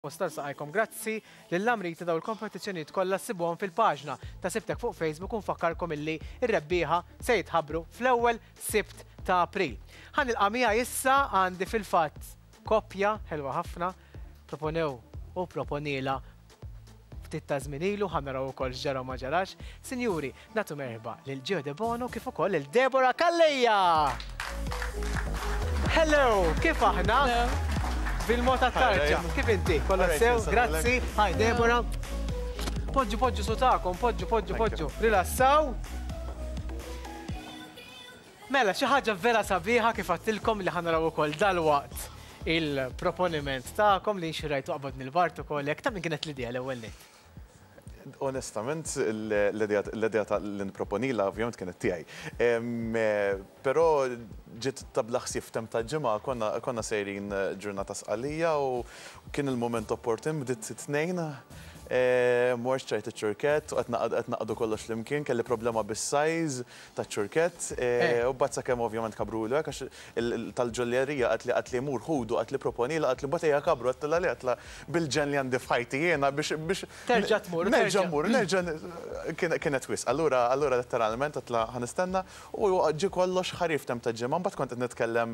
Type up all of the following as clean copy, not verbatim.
Mustar saqajkom grazzi lill-Amriti daw il-kompetizzjonijiet kollha ssibuhom fil-paġna ta' Sibtek fuq Facebook u nfakkarkom illi ir-rebbieħa se jitħabbru fl-ewwel Sibt ta' April. Ħanilqa' issa għandi fil-fatt koppja ħelwa ħafna proponew u proponila ftit ta' żmien ilu ħanaraw ukoll ġara ma ġarax. Sinjuri, nagħtu merħba lil Gio De Bono kif ukoll lil Deborah Kallejja. Hello, kif aħna? Bil-mota tarġa, kif inti? Kolla sew, grazzi. Hi, Deborah. Poġġu sutakom, poġġu. Rilassaw. Mela, xi ħaġa vera sabiħa kif għattilkom li ħanaraw ukoll dal-waqt il-proponiment ta'kom li nxirajtu qabad mill-bart ukoll jekk ta' min kienet l-idea l-ewwel nett. Onestament, l-idea l-proponila ovvjament kienet tiegħi. Però ġiet tabla ħsieb f'tem ta' ġimgħa konna sejrin ġurnata sqalija u kien il-moment opportun bdiet tnejn mort ċajt iċ-ċurkett u qed naqdu kollox flimkien, kelli problema bis-sajż taċ-ċurkett u mbagħad sakemm ovvjament kabrulu hekk għax tal-ġollerija qed li mur ħudu qed li proponila qed li botejja kabru qed li qed bil-ġen li għandi f'ħajti jiena biex terġa' tmur. Kienet wisq. Allura letteralment qed ħanistenna u ġie kollox ħarif tem ta' ġimgħa mbagħad kont qed nitkellem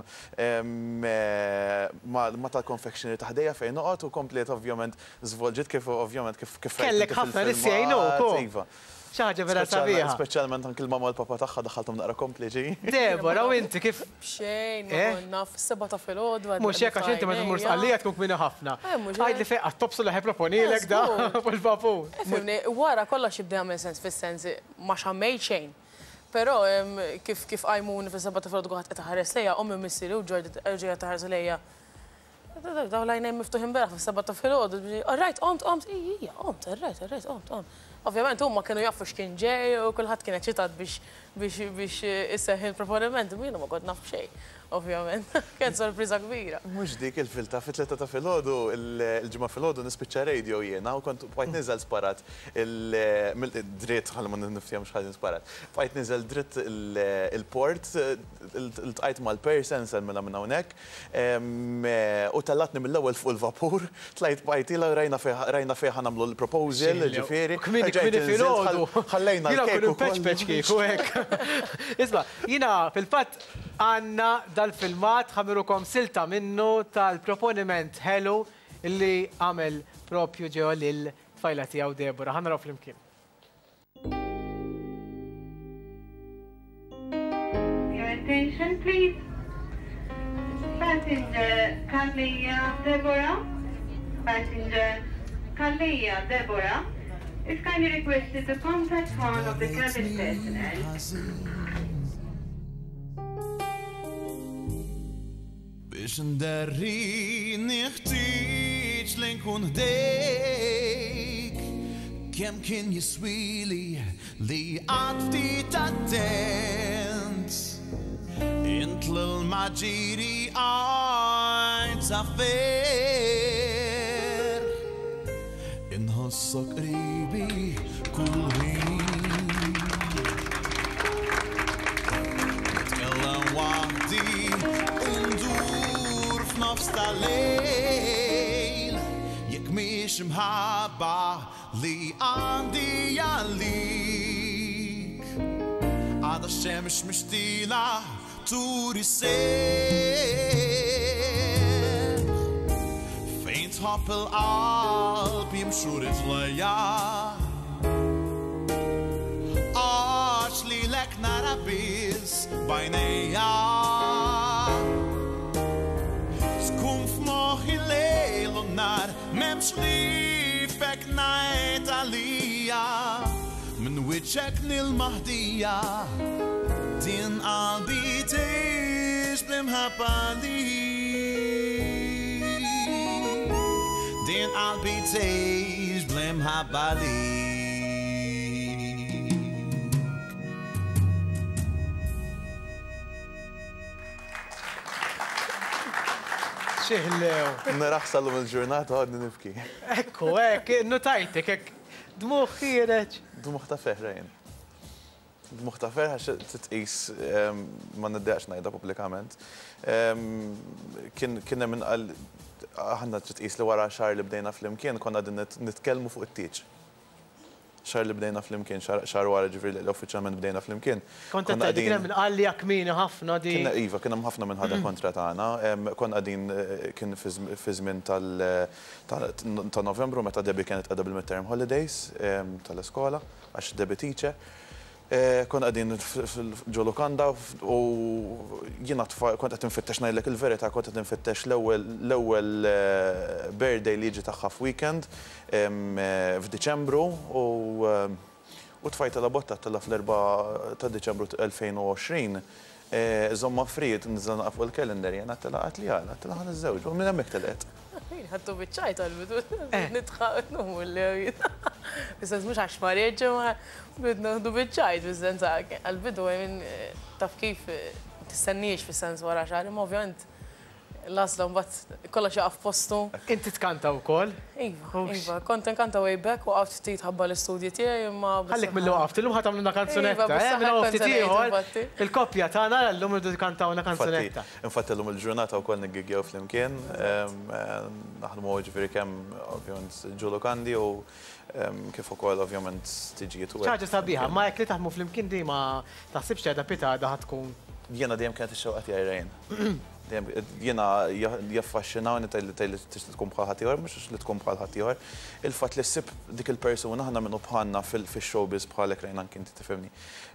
ma' tal-confectionery ta' ħdejja fejn noqgħod u komplet ovvjament żvolġiet kif ovvjament kellek ħafna nissi għajnuku. ċaħġa vera sabiħa. Speċjalment anke l-mama u l-papa tagħha daħħalthom naqra kompliċi. Deborah, u inti kif? Xejn, ma konna f-7 ta' filgħodu. Mhux hekk għax inti ma tmur sqallija tkun kmieni ħafna. Għajdli fejn qatt-tobsu li proponilek da fuq il-vapur. Wara kollox jibda jagħmel sens fis-sens ma xammejt xejn. Però kif qajmuni fis-7 ta' filgħodu qed taħares lejja, ommi missieri u ġorġi taħares lejja. Daw lajnejn miftuħin beraħ fis-7 ta' filgħodu. Rajt, omt, ija, rajt, omt. Ovvjament huma kienu jafu x'kien ġej u kulħadd kien eċitat biex isseħħ il-proponiment, jiena ma kont naf xejn, ovvjament. Kien sorpriża kbira. Mhux dik il-filta fit-3 ta' filgħodu, il-ġimgħa filgħodu nispiċċa radio jiena u kont bqajt niżel sparat dritt ħalli ma niftihom x'ħaġa sparat. Bqajt niżel dritt il-port, iltqajt mal-person mela minn hawnhekk u tallatni mill-ewwel fuq il-vapur, tlajt bqajtilha rajna fejn nagħmlu l-proposal, ġifieri. Ħallejna l-keku peċ kieku hekk. Isma' jiena fil-fatt għandna dal-filmat ħamirukom silta minnu tal-proponiment Hello illi għamel propju ġew lil-tfajla tiegħu Deborah. Ħanaraw flimkien. Your attention, please. Passenger Kallejja Deborah. Passenger Kallejja Deborah is kindly requested to contact one of the cabin personnel. Biex ndarri nieħtieġ li nkun ħdejk kemm kien jiswili li għaddi attent int l-maġiri għajt saffer inħossok qribi kull ħin nitkellem waħdi undur f'nofs tal-lejl jekk mhix imħabba li għandi għalik għadha x-xemx mixtila turi sejl fejn tħobb il-qalb jimxu rijlejja għax li lek nara biss bajnejja tkun f'moħħi lejl u nar m'hemmx li fek ngħid għalija minn wiċċek nil-maħdija din qalbi tgħix bl-imħabba lik din qalbi tgħix bl-imħabba lik. Xieħlew. Naraħsalhom il-ġurnata għadni nifki. Ekku, hekk, notajtek, hekk dmuħ ħireġ. Dmuħ ta' feħrejn. Muħtafer għax titqis ma niddeqx ngħidha pubblikament. Kien hemm inqal aħna titqis li wara xahar li bdejna flimkien konna din nitkellmu fuq it-tieġ. Xahar li bdejna flimkien, xahar wara ġifieri li uffiċjalment bdejna flimkien. Kont qed tgħid kien hemm inqal li kmini ħafna di. Iva, kien hemm ħafna minn ħadd kontra tagħna. Konna qegħdin kien fi żmien ta' Novembru meta Debbie kienet qiegħda bil-midterm holidays tal-iskola għax Debbie teacher. Konna qegħdin ġo Lukanda u jiena kont qed infittex ngħidlek il-verità, kont qed infittex l-ewwel birthday li jiġi tagħha f'weekend f'Diċembru u tfajta la botta tella fl-4 ta' Diċembru 2020. Żomma frid nżel fuq il-kalendar jena tella qatt li għala, tella ħan iż-żewġ u minn hemmhekk telqet. ħadtu biċċajt għal-bidu, nitħaq n-nummu Bizzens mux għax marieġu, bidna ħdu biċċajt, bizzens għal-bidu għamin taf kif t-sennix fil-sens wara xar, ma ovvjament l-asla mbatt kolla xaqaf postu. Inti tkanta u koll? Iva, kont nkanta way back u għaft ftit ħabba l-istudji tiegħi imma. Ħallik mill-lu għaft, l-lum ħatamlu na kanzunetta, minn għaft tiegħi il-kopja tagħna l-lum irdu kantawna kanzunetta. Infatti l-lum il-ġurnata wkoll niggigjaw flimkien, naħdmu ġifieri kemm ovvjament ġulu kandi u kif ukoll ovvjament tiġijiet u. ċaġa sabiħa, ma jekk li taħdmu flimkien di ma taħsibx qiegħda pitada ħatkun. Jiena dejjem kienet ix-xewqa tiegħi rejn. Jiena jaffaxxinawni li tkun bħal ħadd ieħor, mhux li tkun bħal ħadd ieħor. Il-fatt li ssib dik il-persuna aħna minnu bħalna fix-showbiz bħalek rejn anke inti tifhimni.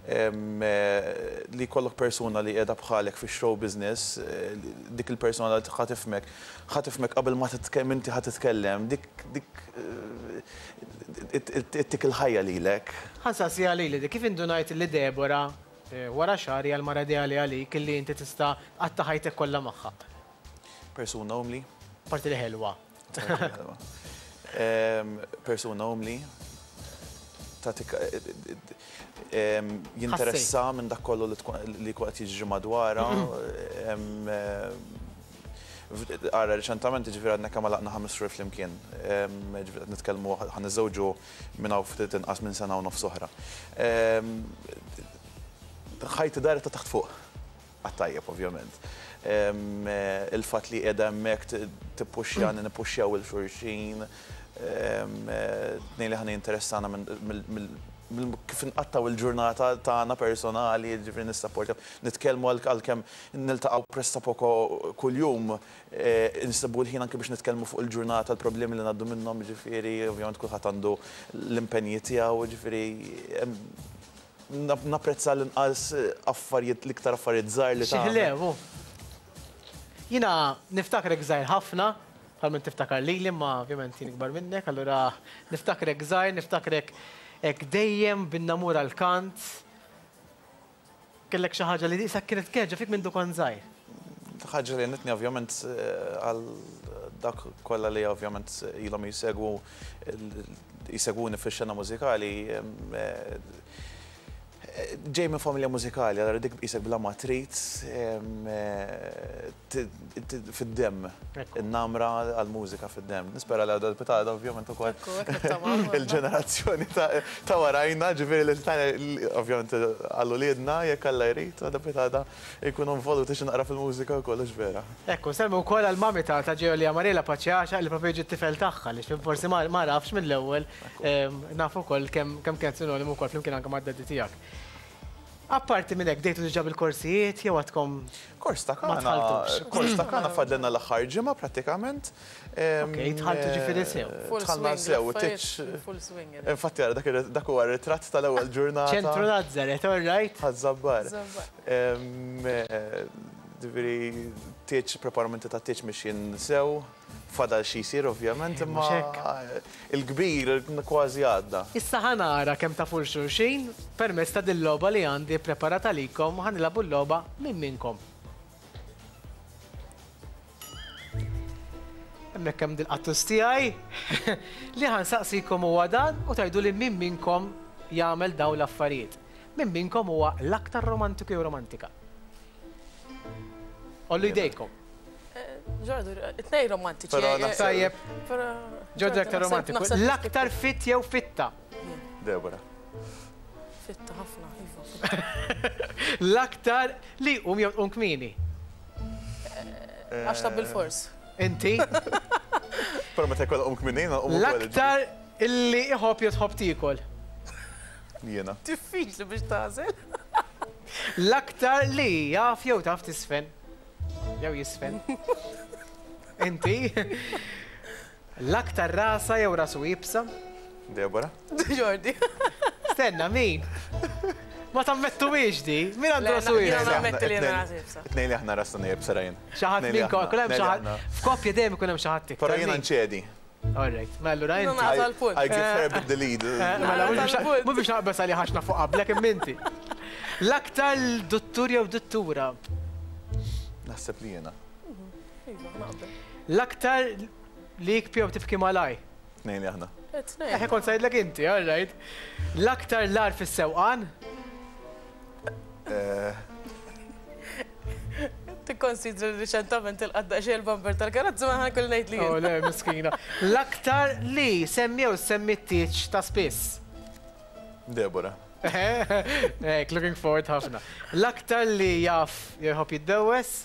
Li jkollok persuna li qiegħda bħalek fix-show business, dik il-persuna li ħatifmek qabel ma titkellem inti ħatitkellem, dik ittik il-ħajja lilek. Ħansaqsi għalili, kif indunajt li Debora wara xahar hija l-mara ideali għalik illi inti tista' qatta ħajtek kollha magħha. Persuna umli. Parti li ħelwa. Persuna umli. Tatik jinteressa minn dak kollu li qed jiġri madwarha. Għara, reċentament ġifiri għadna kemm laqna 5 xhur flimkien. Ġifiri għad nitkellmu ħan niżżewġu minn hawn ftit inqas minn sena u nofs oħra. ħajti dar ta' taħt fuq, għattajjeb ovvjament. Il-fat li qiegħda hemmhekk tippuxjani nippuxjaw il-xulxin, tnejn li ħana interessana kif inqattaw il-ġurnata tagħna personali, ġifieri nissapportaw, nitkellmu għalkemm niltaqgħu pressapoko kuljum, nistabu l-ħin anke biex nitkellmu fuq il-ġurnata, l-problemi li ngħaddu minnhom, ġifieri ovvjament kulħadd għandu l-impenji tiegħu, ġifieri napprezza l-inqas affarijiet l-iktar affarijiet żgħar li tagħmel. Xieħlew. Jiena niftakrek żgħir ħafna, bħal minn tiftakar lili, ma ovvjament jien ikbar minnek, allura niftakrek żgħir, niftakrek hekk dejjem bin-namur għall-kant. Kellek xi ħaġa li diqsek kienet keġġa fik minn dukon żgħir. Ħaġa li nitni ovvjament għal dak kollha li ovvjament ilhom jisegwuni fix-xena mużikali. Ġej minn familja mużikali, għal dik bqisek bla ma trid fid-dem, in-namra għall-mużika fid-dem. Nispera li għadha l-pitada ovvjament ukoll il-ġenerazzjoni ta' warajna, ġifieri li ovvjament għallu liedna jekk Alla jrid għadha pitada jkunu involuti xi naqra fil-mużika u kollox vera. Ekku, semmu wkoll għall-mami ta' Ġeolija Mariela Paċjaxa li propju ġiet tifel tagħha li forsi ma rafx mill-ewwel nafu wkoll kemm kien sinonimu wkoll flimkien anke mad-daddi tiegħek. Apparti minn hekk dejtu diġà bil-korsijiet jew għadkom kors ta' kana fadlenna l-aħħar ġimgħa prattikament. Okej, tħalltu ġifieri sew. Tħallna sew, infatti dak huwa ritratt tal-ewwel ġurnata. ċentru Nazzaret, all right? Ħażabbar. Ġifieri tieġ preparamenti ta' tieġ mixjin sew, fadal xi jsir ovvjament, imma il-kbir kważi għadda. Issa ħanara kemm tafu l-xulxin permezz ta' dil-logħba li għandi preparata likom u ħanilagħbu l-logħba minn minnkom. Hemmhekk hemm dil-qattus tiegħi li ħansaqsikom huwa dan u tgħidu li minn minnkom jagħmel dawn l-affarijiet. Minn minnkom huwa l-aktar romantiku jew romantika. Ollu jdejkom. Ġordu, it-nej romantiċi. Tajjeb. Ġordu aktar romantiku. L-aktar fit jew fitta. Debora. Fitta ħafna, iva. L-aktar li jew tqum kmini. Għax ta' bil-fors. Inti? Però meta jkoll kminina, L-aktar illi iħobb jitħobb tikol. Jiena. Diffiċli biex tażel. L-aktar li jaf jew taf tisfen. Jew jisfen. Inti? L-aktar rasa jew rasu jibsa. Debora? Jordi. Stenna, min? Ma tammettu biex di? Min għandu rasu Jena jibsa? nammetti li jena rasu jibsa. Tnejn li aħna rasna jibsa rajn. Xaħat minn kullem xaħat. F'koppja dejjem ikun hemm xaħat Però jiena nċedi. All right, ma allura inti. Nagħta l-punt. I give her a bit the lead. Mela, mhux biex naqbes għali ħaxna fuq qablek imminti. L-aktar dottur jew dottura. Naħseb li jiena. L-aktar li jkpjew tifki malaj. Tnejn li aħna. Eħe kont sajdlek inti, all right. L-aktar lar fis-sewqan. Tikkonsidra li riċentament il-qadda xie l-bumper tal-karazza ma ħan kull ngħid li Oh, le, miskina. L-aktar li semmiw semmittiċ ta' spiss. Debora. Ek, looking forward ħafna. L-aktar li jaf jħob jiddewes.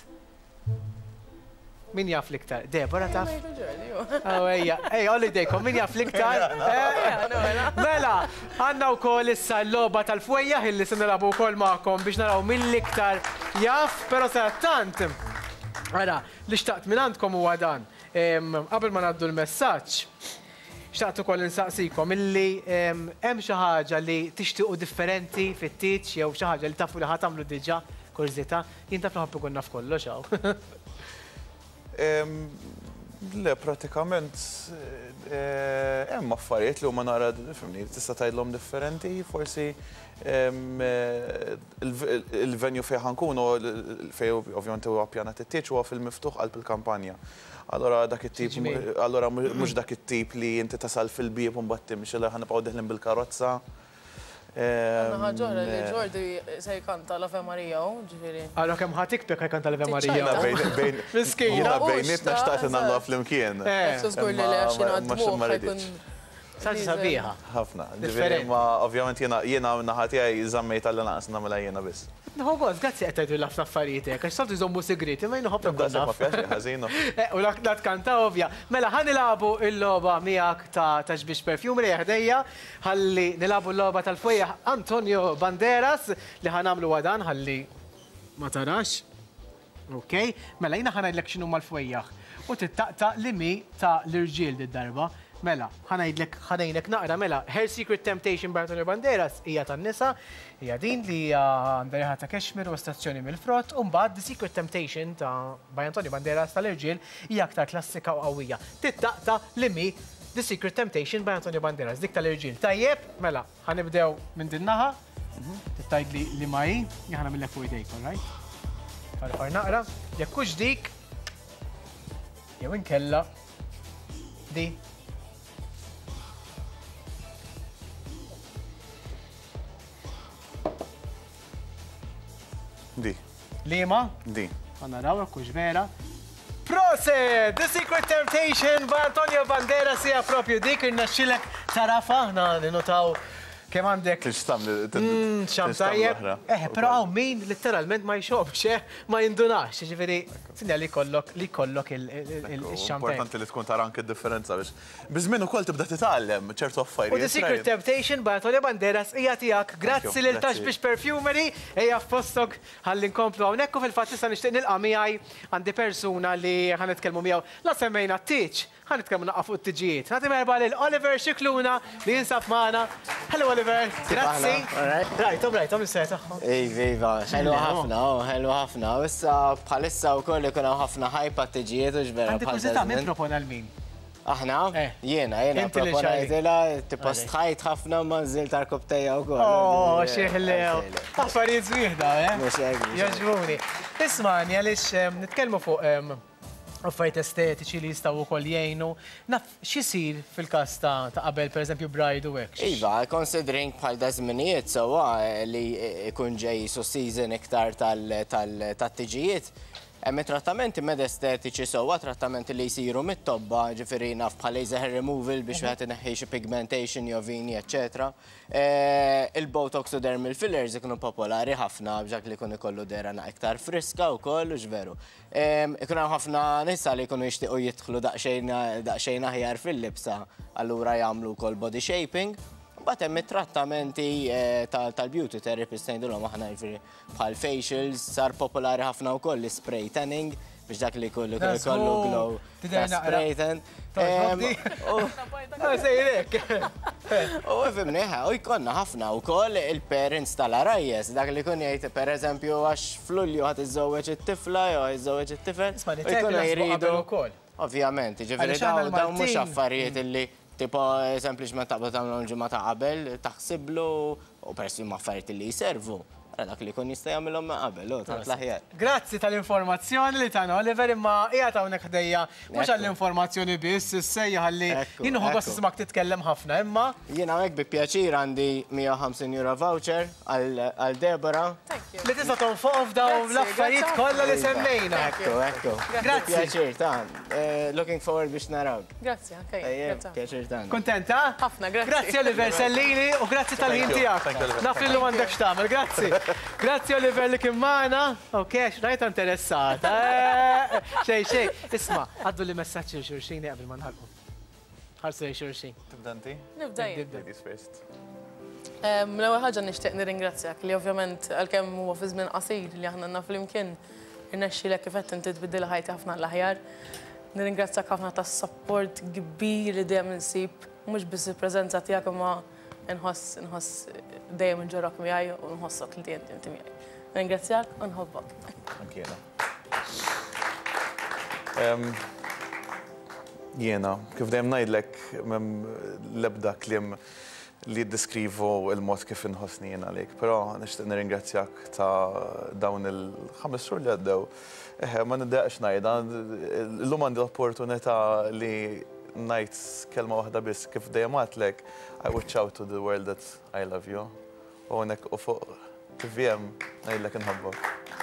Min jaf l-iktar? Debora taf? Oh, ejja. Ej, olli dejkom, min jaf l-iktar? Mela, għanna u koll issa l-loba tal-fwejja illi se nilabu koll ma'kom biex naraw min l-iktar jaf, pero sa' tant. Għara, li xtaqt minn għandkom u għadan. Qabel ma naddu l-messaċ, xtaqt u koll nsaqsikom illi hemm xi ħaġa li tixtiequ differenti fit-tieċ jew xi ħaġa li tafu li ħatamlu diġà kurzita, jien taf naħobbu kun naf kollox hawn. Le, pratikament, hemm affarijiet li huma nara, tista' tgħidlhom differenti, forsi il-venju fejn ħankunu fejn ovvjament huwa ppjanat it-tieċ huwa fil-miftuħ qalb il-kampanja. Allora dak it-tip, allora mhux dak it-tip li inti tasal fil-bieb u mbagħad timxi li ħanibqgħu deħlin bil-karozza. Ħaġora li Jordi se jkanta l-Ave Marija u ġifieri. Allora kemm ħatikbek ħajkanta l-Ave Marija. Miskina. Jiena bejnietna xtaqt nagħmluha flimkien. Żgur li għax jingħadmuh ħajkun Saġi sabiħa. Ħafna. Ġifieri ma ovvjament jiena naħati għaj żammejt għal naqs nagħmilha jiena biss. Nħogos, grazzi qed tgħidu l-ħafna affarijiet hekk, għax soltu jżommu segreti, ma jinħobb Ma fjax ħażinu. U l-aktar kanta ovvja. Mela ħan nilabu il-logħba miegħek ta' xbiex perfjum li ħdejja, ħalli nilabu l-logħba tal-fwejja Antonio Banderas li ħanamlu għadan ħalli ma tarax. Ok, mela jiena ħanajdlek x'inhu mal-fwejjaħ u tittaqta' limi ta' l-irġiel darba. Mela, ħanajlek naqra, mela, Her Secret Temptation by Antonio Banderas hija tan-nisa, hija din li għandha ta' Kashmir u stazzjoni mill-frott, u mbagħad The Secret Temptation ta' by Antonio Banderas tal-irġiel hija aktar klassika u qawwija. Tittaqta' limi The Secret Temptation by Antonio Banderas, dik tal-irġiel. Tajjeb, mela, ħanibdew minn din naħa, tittajd li ma hi, ħanamillek fuq idejk, all right? Far naqra, jekk hux dik, jew inkella di. Di. Lima? Di. Għanna rawa, kux vera. Proset! The Secret Temptation by Antonio Banderas hija propju dik irnexxilek tarafa, ħna ninotaw kemm għandek. Tixtam li Xam tajjeb. Però hawn min literalment ma jxobx, ma jindunax, ġifieri sinja li kollok il-xampajn. Importanti li tkun tara anke d-differenza biex biżmien ukoll tibda titgħallem ċertu affarijiet. U The Secret Temptation by Antonio Banderas hija tiegħek. Grazzi lil Taxbix Perfumery, hija f'postok ħalli nkomplu hawnhekk u fil-fatt issa nixtieq nilqa' miegħi għandi persuna li ħanitkellmu miegħu la semmejna t-tieċ, ħanitkellmu naqqa fuq it-tiġijiet. Nagħti merba lil Oliver Xikluna li jinsab magħna. Hello Oliver, grazzi. Rajtom is-seta. Iva, ħelu ħafna, ħelu ħafna. Issa bħalissa wkoll ikun hawn ħafna ħajpa t-tiġijiet u ġvera. Għandi kużità min propona l-min? Aħna? Jiena proponajtila t-post ħajt ħafna ma nżil tal-kopteja wkoll. Oh, xieħlew. Affarijiet zwieħda, Jaġbuni. Ismani, għaliex nitkellmu fuq affarijiet estetiċi li jistgħu wkoll jgħinu. Naf x'isir fil-każ ta' qabel pereżempju bride u hekk. Iva, considering bħal da żminijiet sewwa li ikun ġej season iktar tat-tiġijiet, Hemm trattamenti medestetiċi sewwa trattamenti li jsiru mit-tobba, ġifieri naf bħal laser hair removal biex wieħed ineħħi xi pigmentation, jovini, eċetera. Il-Botox u dermal fillers ikunu popolari ħafna b'ġak li jkun ikollu derana iktar friska wkoll u ġveru. Ikun hemm ħafna nisa li jkunu jixtiequ jidħlu daqsxejn aħjar fil-libsa, allura jagħmlu wkoll body shaping. Mbagħad hemm it-trattamenti tal-beauty therapist ngħidulhom aħna bħal facials sar popolari ħafna wkoll l-spray tanning biex dak li kollu glow ta' spray tan. U fimni, u jkollna ħafna wkoll il-parents tal-arajjes, dak li kun jgħid pereżempju għax f'Lulju ħadd iżżewweġ it-tifla jew iżżewweġ it-tifel. Jkunu jridu. Ovvjament, ġifieri dawn mhux affarijiet illi tipo sempliċement taqbel tagħmlu l-ġimgħa ta' qabel, taħsiblu u persi ma' affarijiet li jservu. Dak li kun jista' jagħmilhom ma' qabel, tal-aħjar. Grazzi tal-informazzjoni li tagħna Oliver, imma qiegħed hawnhekk ħdejja mhux għall-informazzjoni biss, issejja ħalli jien ħu gost ismak titkellem ħafna, imma jien hawnhekk bi pjaċir għandi €150 voucher għal Deborah. Li tista' tonfoq f'dawn l-affarijiet kollha li semmejna. Ekku. Grazzi. Pjaċir tan. Looking forward biex narawk. Grazzi, Pjaċir tan. Kontenta? Ħafna, grazzi. Grazzi Oliver Sellini u grazzi tal-ħin tiegħek. Naf li m'għandekx tagħmel, grazzi. Grazzi Oliver li kien magħna. Ok, rajta interessata. Xejn. Isma', għaddu li messaġġ xulxin qabel ma nħarqu. Ħarsu lejn xulxin. Tibda inti? Nibda jien. Ladies first. L-ewwel ħaġa nixtieq nirringrazzjak li ovvjament għalkemm huwa fi żmien qasir li aħna naf flimkien irnexxielek kif qed inti tbiddil ħajti ħafna l-aħjar. Nirringrazzjak ħafna tas-support kbir li dejjem insib, mhux biss il-preżenza tiegħek imma nħoss dejjem inġorok miegħi u nħossok li dejjem inti miegħi. Nirringrazzjak u nħobbok. Jiena, kif dejjem ngħidlek l-ebda kliem li jiddeskrivu il-mod kif inħossni jiena għalik, però nixtieq nirringrazzjak ta' dawn il-5 xhur li għaddew. Ma niddaqx ngħidha, illum għandi l-opportunità li ngħid kelma waħda biss kif dejjem għadlek I would shout to the world that I love you. U hekk u fuq TVM ngħidlek inħobbok.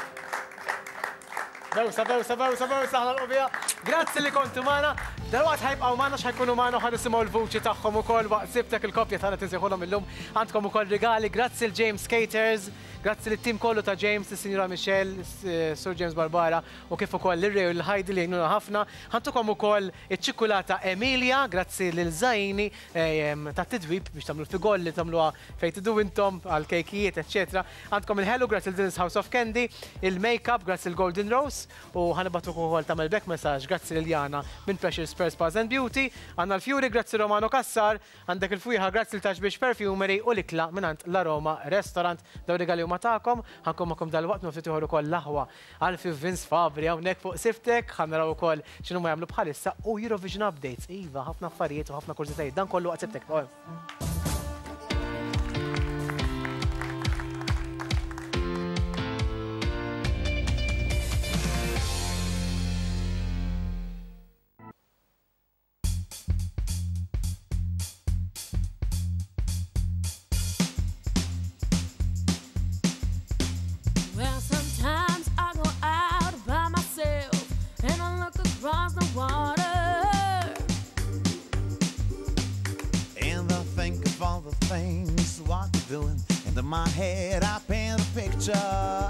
Bewsa, ħana l-qubija. Grazzi li kontu magħna. Dalwaqt ħajbqgħu magħna x'ħajkunu magħna ħan nisimgħu l-vuċi tagħhom ukoll waqt sibtek il-kopja tagħna tinsejħulhom illum. Għandkom ukoll regali. Grazzi l-James Caters, grazzi lit-tim kollu ta' James, is-Sinjura Michelle, Sur James Barbara u kif ukoll l-Rej u l-Ħajdi li jgħinuna ħafna. Ħantukom ukoll iċ-ċikulata Emilia, grazzi lil Zajni ta' tidwib biex tagħmlu figol li tagħmluha fejn tidu intom għal kejkijiet, eċċetera. Għandkom il-Hello, grazzi l-Dennis House of Candy, il-Makeup, grazzi l-Golden Rose u ħanibatu ukoll tagħmel back message grazzi lil Jana minn Precious Spare Spas and Beauty. Għandna l-Fury, grazzi Romano Kassar, għandek il-Fujħa, grazzi l-Touchbish Perfumery u l-Ikla minant l-Aroma Restaurant. Daw regali huma tagħkom, ħankom magħkom dal-waqt noftit ieħor ukoll l-aħwa Alfi Vince Fabri hawnhekk fuq siftek, ħanaraw ukoll x'inhu ma jagħmlu bħalissa u Eurovision Updates. Iva, ħafna affarijiet u ħafna kurzitajiet. Dan kollu waqt siftek. My head, I paint a picture.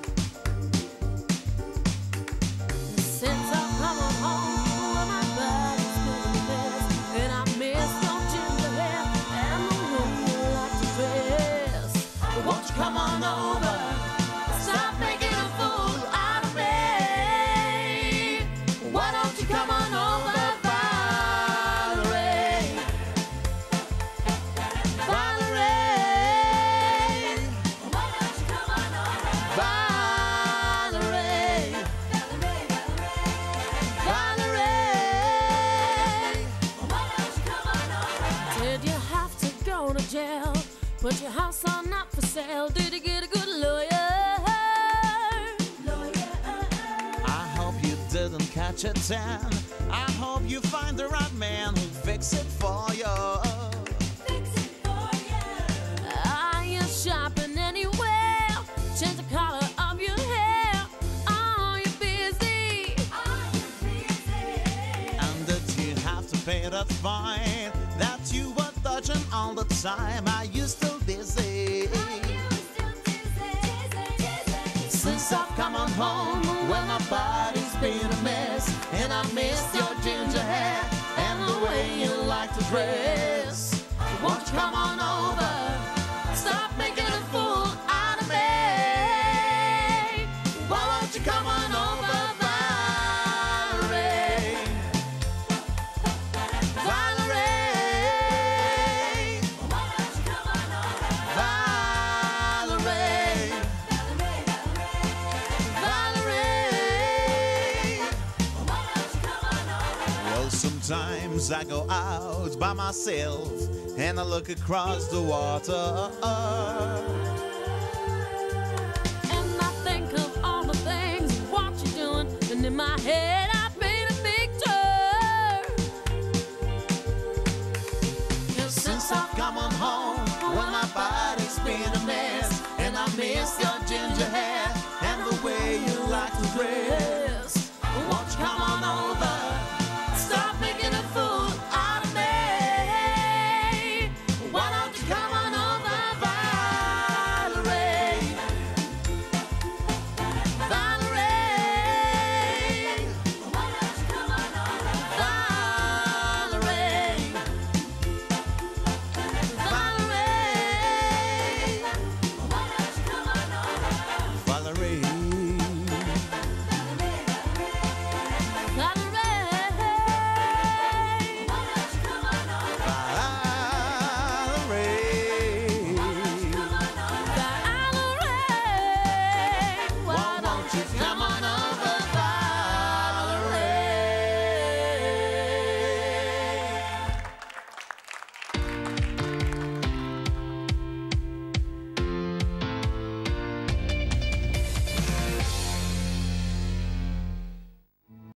Since I'm coming home, my body's feeling best, and I miss your ginger hair and the way you like to dress. Won't you come on over? Stop making a fool out of me. Why don't you come on over? Put your house on up for sale. Did you get a good lawyer? I hope you didn't catch a tan. I hope you find the right man who'll fix it for you. Are you shopping anywhere? Change the color of your hair. Are you busy? find that you were touching all the time. Are you still dizzy? Since I've come on home, well, my body's been a mess, and I miss your ginger hair and the way you like to dress. Won't you come on over? Stop making a fool out of me. Why won't you come on over, Valerie? Valerie. Why don't you come on over, Valerie? Valerie. Why don't you come on over? Well, sometimes I go out by myself and I look across the water.